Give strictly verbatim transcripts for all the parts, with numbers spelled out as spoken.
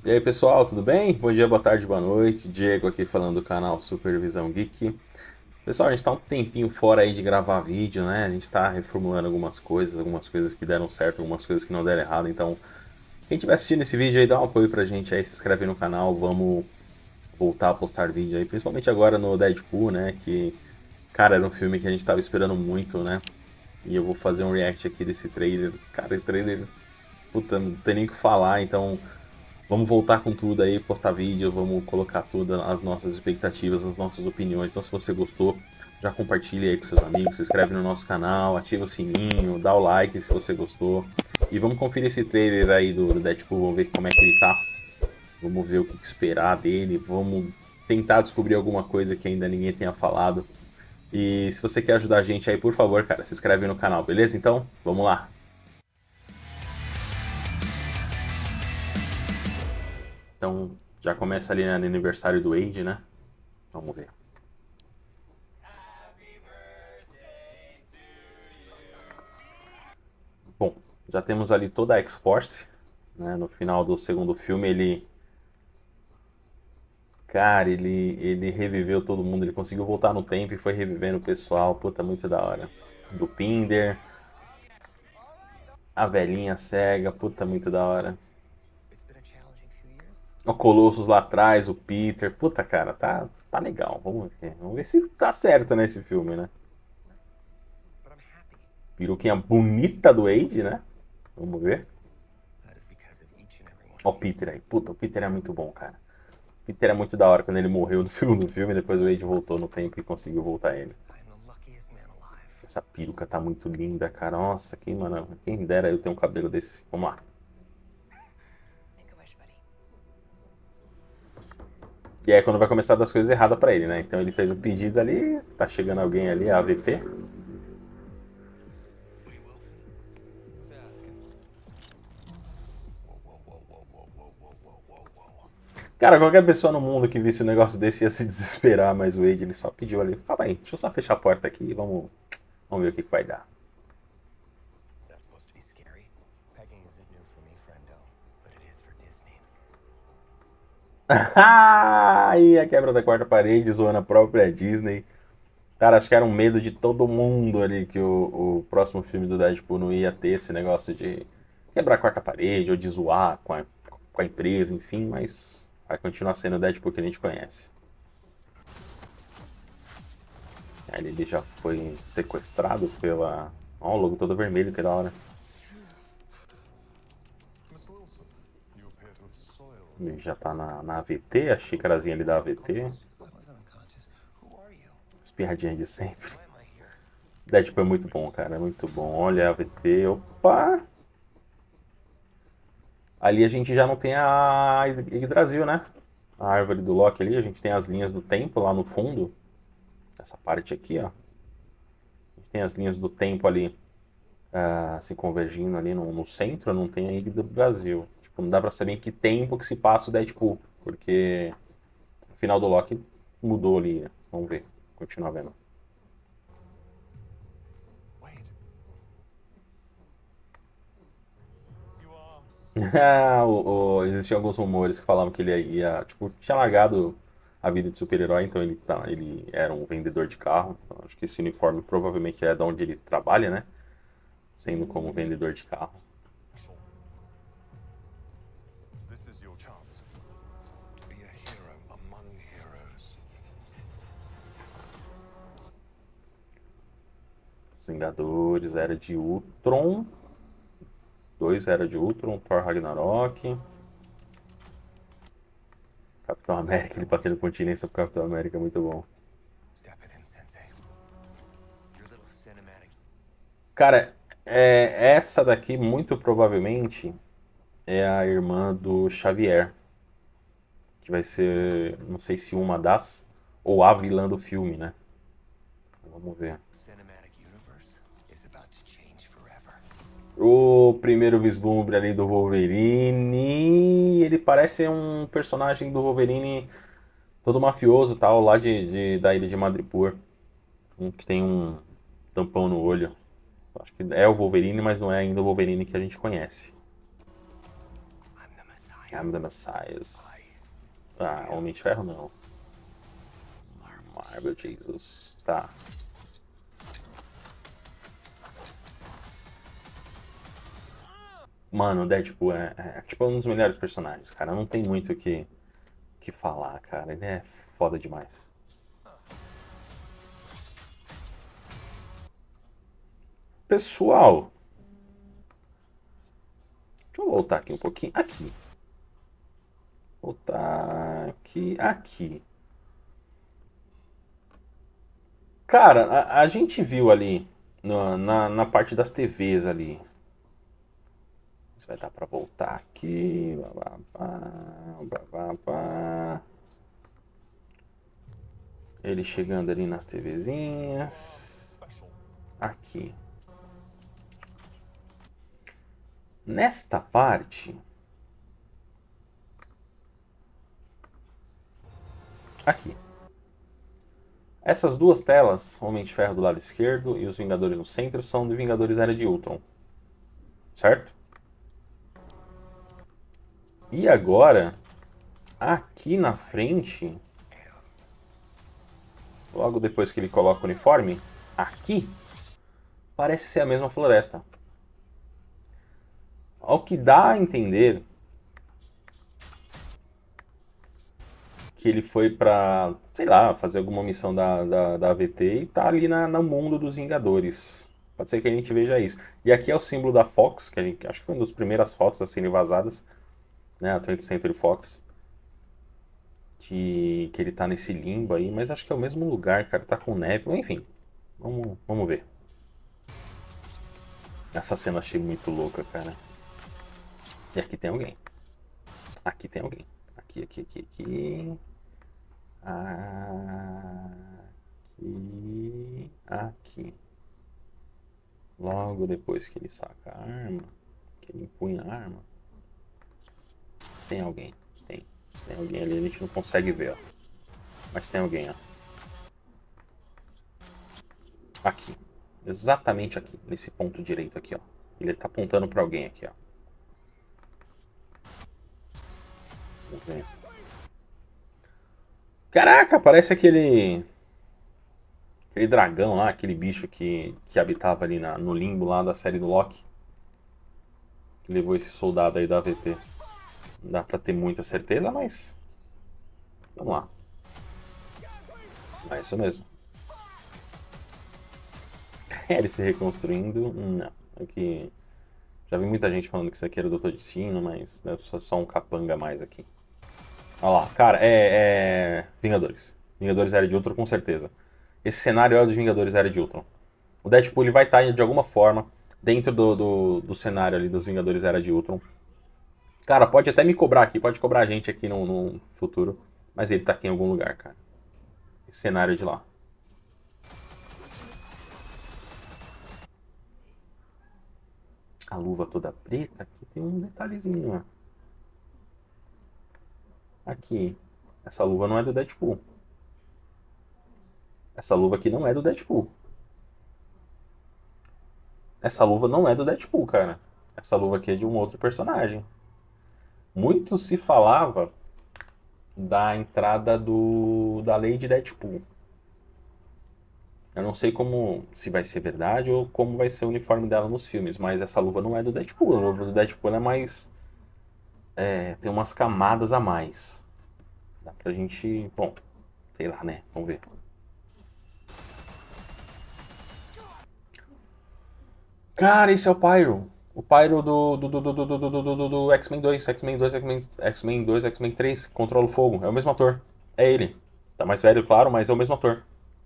E aí pessoal, tudo bem? Bom dia, boa tarde, boa noite. Diego aqui falando do canal Supervisão Geek. Pessoal, a gente tá um tempinho fora aí de gravar vídeo, né? A gente tá reformulando algumas coisas, algumas coisas que deram certo, algumas coisas que não deram errado. Então, quem estiver assistindo esse vídeo aí, dá um apoio pra gente aí, se inscreve no canal, vamos voltar a postar vídeo aí, principalmente agora no Deadpool, né? Que, cara, era um filme que a gente tava esperando muito, né? E eu vou fazer um react aqui desse trailer. Cara, o trailer, puta, não tem nem o que falar, então. Vamos voltar com tudo aí, postar vídeo, vamos colocar todas as nossas expectativas, as nossas opiniões. Então, se você gostou, já compartilha aí com seus amigos, se inscreve no nosso canal, ativa o sininho, dá o like se você gostou. E vamos conferir esse trailer aí do, do Deadpool, vamos ver como é que ele tá. Vamos ver o que esperar dele, vamos tentar descobrir alguma coisa que ainda ninguém tenha falado. E se você quer ajudar a gente aí, por favor, cara, se inscreve no canal, beleza? Então, vamos lá. Então, já começa ali no aniversário do Wade, né? Vamos ver. Bom, já temos ali toda a X-Force, né? No final do segundo filme ele, cara, ele ele reviveu todo mundo, ele conseguiu voltar no tempo e foi revivendo o pessoal, puta, muito da hora. Do Pinder, a velhinha cega, puta, muito da hora. O Colossus lá atrás, o Peter, puta, cara, tá tá legal. Vamos ver, vamos ver se tá certo nesse filme, né? Peruquinha bonita do Wade, né? Vamos ver. Ó o Peter aí, puta, o Peter é muito bom, cara. Peter é muito da hora quando ele morreu no segundo filme, depois o Wade voltou no tempo e conseguiu voltar ele. Essa peruca tá muito linda, cara. Nossa, quem, mano, quem dera eu ter um cabelo desse. Vamos lá. E aí é quando vai começar a dar as coisas erradas pra ele, né? Então ele fez o pedido ali, tá chegando alguém ali, a AVT. Cara, qualquer pessoa no mundo que visse um negócio desse ia se desesperar, mas o Wade ele só pediu ali. Calma aí, deixa eu só fechar a porta aqui e vamos, vamos ver o que, que vai dar. Aí a quebra da quarta parede, zoando a própria Disney. Cara, acho que era um medo de todo mundo ali que o, o próximo filme do Deadpool não ia ter esse negócio de quebrar a quarta parede ou de zoar com a, com a empresa, enfim, mas vai continuar sendo o Deadpool que a gente conhece. Aí ele já foi sequestrado pela. Ó, o logo todo vermelho, que da hora. Ele já tá na, na A V T, a xícarazinha ali da A V T. Espiadinha de sempre. Deadpool é muito bom, cara, é muito bom. Olha a A V T, opa! Ali a gente já não tem a Yggdrasil, né? A árvore do Loki ali, a gente tem as linhas do tempo lá no fundo. Essa parte aqui, ó. A gente tem as linhas do tempo ali uh, se convergindo ali no, no centro, não tem a Yggdrasil. Tipo, não dá pra saber em que tempo que se passa o Deadpool, porque o final do Loki mudou ali, né? Vamos ver, continuar vendo. o, o, existiam alguns rumores que falavam que ele ia, tipo, tinha largado a vida de super-herói, então ele, tá, ele era um vendedor de carro. Então, acho que esse uniforme provavelmente é de onde ele trabalha, né? Sendo como vendedor de carro. Os Vingadores, Era de Ultron. Dois Era de Ultron, Thor Ragnarok. Capitão América, ele batendo continência pro Capitão América, muito bom. Cara, é, essa daqui muito provavelmente é a irmã do Xavier, que vai ser, não sei se uma das ou a vilã do filme, né? Vamos ver. O primeiro vislumbre ali do Wolverine, ele parece um personagem do Wolverine todo mafioso, tal, lá de, de da ilha de Madripoor, um que tem um tampão no olho. Acho que é o Wolverine, mas não é ainda o Wolverine que a gente conhece. I'm the Messiah. Ah, Homem de Ferro não. Marvel Jesus. Tá. Mano, o Deadpool é, é, tipo um dos melhores personagens, cara. Não tem muito o que, que falar, cara. Ele é foda demais. Pessoal, deixa eu voltar aqui um pouquinho. Aqui. Voltar aqui. Aqui. Cara, a, a gente viu ali no- na, na parte das T Vs ali. Se vai dar pra voltar aqui. Blá, blá, blá, blá, blá. Ele chegando ali nas TVzinhas. Aqui. Nesta parte. Aqui. Essas duas telas, Homem de Ferro do lado esquerdo e os Vingadores no centro, são de Vingadores Era de Ultron. Certo? E agora, aqui na frente, logo depois que ele coloca o uniforme, aqui, parece ser a mesma floresta. Ao que dá a entender que ele foi pra, sei lá, fazer alguma missão da, da, da A V T e tá ali na, no mundo dos Vingadores. Pode ser que a gente veja isso. E aqui é o símbolo da Fox, que a gente, acho que foi uma das primeiras fotos a serem vazadas, né, a twentieth Century Fox. Que, que ele tá nesse limbo aí, mas acho que é o mesmo lugar, cara, tá com neve, enfim, vamos, vamos ver. Essa cena achei muito louca, cara. E aqui tem alguém. Aqui tem alguém. Aqui, aqui, aqui, aqui. Aqui. Aqui. Logo depois que ele saca a arma, que ele empunha a arma, tem alguém. Tem. Tem alguém ali, a gente não consegue ver, ó. Mas tem alguém, ó. Aqui. Exatamente aqui. Nesse ponto direito aqui, ó. Ele tá apontando pra alguém aqui, ó. Vamos ver. Caraca, parece aquele... Aquele dragão lá, aquele bicho que, que habitava ali na, no limbo lá da série do Loki. Que levou esse soldado aí da A V T. Não dá pra ter muita certeza, mas... Vamos lá. É isso mesmo. É, ele se reconstruindo. Não. Aqui. Já vi muita gente falando que isso aqui era o doutor Destino, mas deve ser só um capanga a mais aqui. Olha lá. Cara, é. é... Vingadores. Vingadores Era de Ultron, com certeza. Esse cenário é o dos Vingadores Era de Ultron. O Deadpool ele vai estar de alguma forma dentro do, do, do cenário ali dos Vingadores Era de Ultron. Cara, pode até me cobrar aqui, pode cobrar a gente aqui no, no futuro. Mas ele tá aqui em algum lugar, cara. Esse cenário de lá. A luva toda preta, aqui tem um detalhezinho, ó. Aqui. Essa luva não é do Deadpool. Essa luva aqui não é do Deadpool. Essa luva não é do Deadpool, cara. Essa luva aqui é de um outro personagem. Muito se falava da entrada do da Lady Deadpool. Eu não sei como se vai ser verdade ou como vai ser o uniforme dela nos filmes, mas essa luva não é do Deadpool. A luva do Deadpool é mais... É, tem umas camadas a mais. Dá pra gente... Bom, sei lá, né? Vamos ver. Cara, esse é o Pyro. O Pyro do, do, do, do, do, do, do, do, do X-Men dois, X-Men dois, X-Men X-Men dois, X-Men três, Controla o Fogo. É o mesmo ator. É ele. Tá mais velho, claro, mas é o mesmo ator.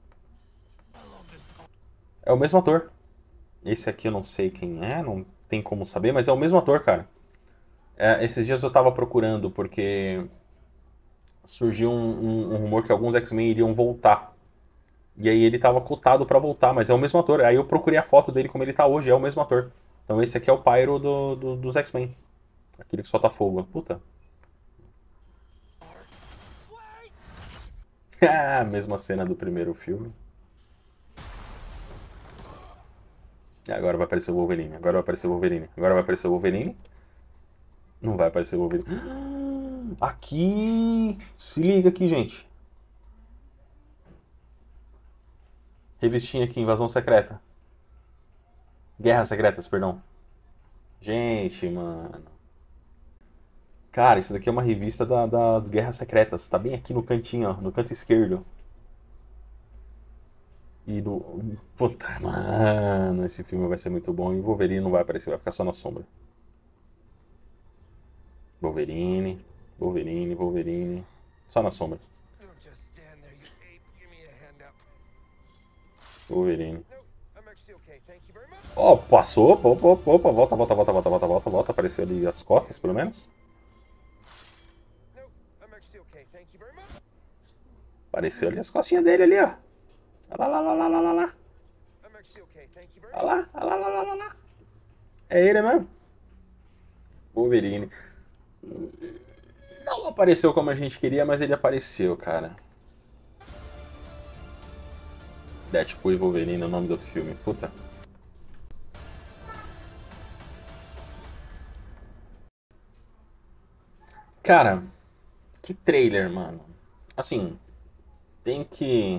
É o mesmo ator. Esse aqui eu não sei quem é, não tem como saber, mas é o mesmo ator, cara. É, esses dias eu tava procurando porque surgiu um, um, um rumor que alguns X-Men iriam voltar. E aí ele tava cotado pra voltar, mas é o mesmo ator. Aí eu procurei a foto dele como ele tá hoje, é o mesmo ator. Então esse aqui é o Pyro do, do- dos X-Men. Aquele que solta fogo. Puta. Ah, mesma cena do primeiro filme. Agora vai aparecer o Wolverine. Agora vai aparecer o Wolverine. Agora vai aparecer o Wolverine. Não vai aparecer o Wolverine. Aqui... Se liga aqui, gente. Revistinha aqui, Invasão Secreta. Guerras Secretas, perdão. Gente, mano. Cara, isso daqui é uma revista da- das Guerras Secretas. Tá bem aqui no cantinho, ó. No canto esquerdo. E no... Puta, mano. Esse filme vai ser muito bom. E o Wolverine não vai aparecer, vai ficar só na sombra. Wolverine. Wolverine, Wolverine. Só na sombra. Don't just stand there, you ape. Give me a hand up. Wolverine. No, I'm actually okay. Thank you very much. Ó, passou. Opa, opa, opa, opa. Volta, volta, volta, volta, volta, volta, volta. Apareceu ali as costas, pelo menos. No, I'm actually okay. Thank you very much. Apareceu ali as costinhas dele ali, ó. Olha lá, lá, lá, lá, lá, lá. I'm actually okay. Thank you very Olha much. lá, olha lá, lá, lá, lá, lá. É ele mesmo. Wolverine. Não apareceu como a gente queria, mas ele apareceu, cara. Deadpool e Wolverine é o nome do filme. Puta. Cara, que trailer, mano. Assim, tem que...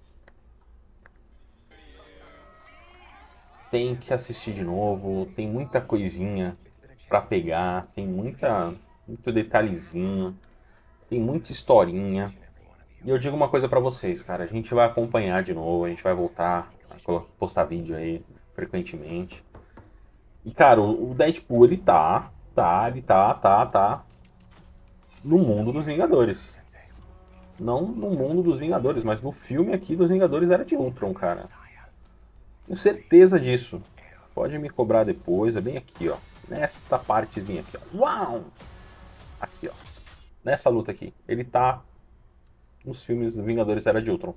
Tem que assistir de novo. Tem muita coisinha pra pegar. Tem muita... Muito detalhezinho. Tem muita historinha. E eu digo uma coisa pra vocês, cara. A gente vai acompanhar de novo. A gente vai voltar a colo- postar vídeo aí frequentemente. E, cara, o o Deadpool, ele tá... Tá, ele tá, tá, tá... No mundo dos Vingadores. Não no mundo dos Vingadores, mas no filme aqui dos Vingadores Era de Ultron, cara. Tenho certeza disso. Pode me cobrar depois, é bem aqui, ó. Nesta partezinha aqui, ó. Uau! Aqui, ó. Nessa luta aqui. Ele tá nos filmes dos Vingadores Era de Ultron.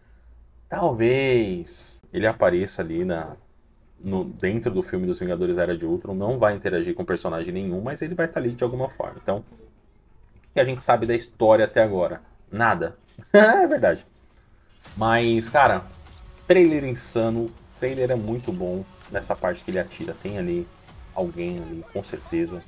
Talvez ele apareça ali na, no, dentro do filme dos Vingadores Era de Ultron. Não vai interagir com personagem nenhum, mas ele vai estar ali de alguma forma. Então, o que a gente sabe da história até agora? Nada. É verdade. Mas, cara, trailer insano. Trailer é muito bom nessa parte que ele atira. Tem ali alguém ali, com certeza.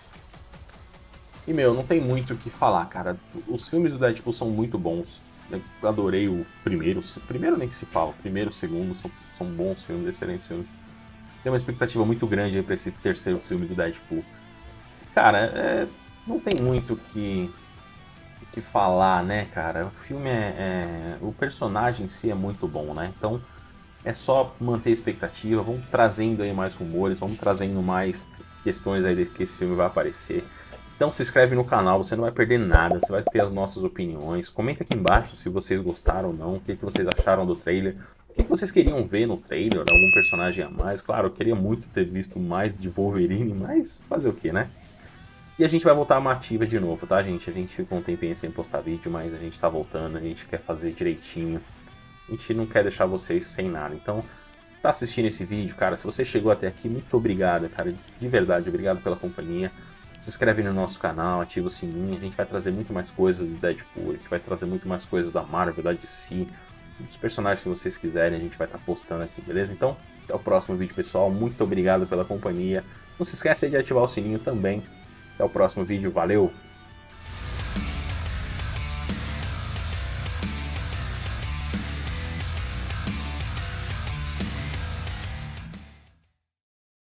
E, meu, não tem muito o que falar, cara. Os filmes do Deadpool são muito bons. Eu adorei o primeiro. O primeiro nem se fala. O primeiro e o segundo são, são bons filmes, excelentes filmes. Tem uma expectativa muito grande aí pra esse terceiro filme do Deadpool. Cara, é, não tem muito o que, o que falar, né, cara? O filme é, é... O personagem em si é muito bom, né? Então, é só manter a expectativa. Vamos trazendo aí mais rumores. Vamos trazendo mais questões aí de que esse filme vai aparecer. Então se inscreve no canal, você não vai perder nada, você vai ter as nossas opiniões. Comenta aqui embaixo se vocês gostaram ou não, o que, que vocês acharam do trailer. O que, que vocês queriam ver no trailer, algum personagem a mais. Claro, eu queria muito ter visto mais de Wolverine, mas fazer o que, né? E a gente vai voltar a ativa de novo, tá, gente? A gente ficou um tempinho sem postar vídeo, mas a gente tá voltando, a gente quer fazer direitinho. A gente não quer deixar vocês sem nada. Então, tá assistindo esse vídeo, cara, se você chegou até aqui, muito obrigado, cara. De verdade, obrigado pela companhia. Se inscreve no nosso canal, ativa o sininho, a gente vai trazer muito mais coisas do Deadpool, a gente vai trazer muito mais coisas da Marvel, da D C, dos personagens que vocês quiserem, a gente vai estar postando aqui, beleza? Então, até o próximo vídeo, pessoal, muito obrigado pela companhia, não se esqueça de ativar o sininho também, até o próximo vídeo, valeu!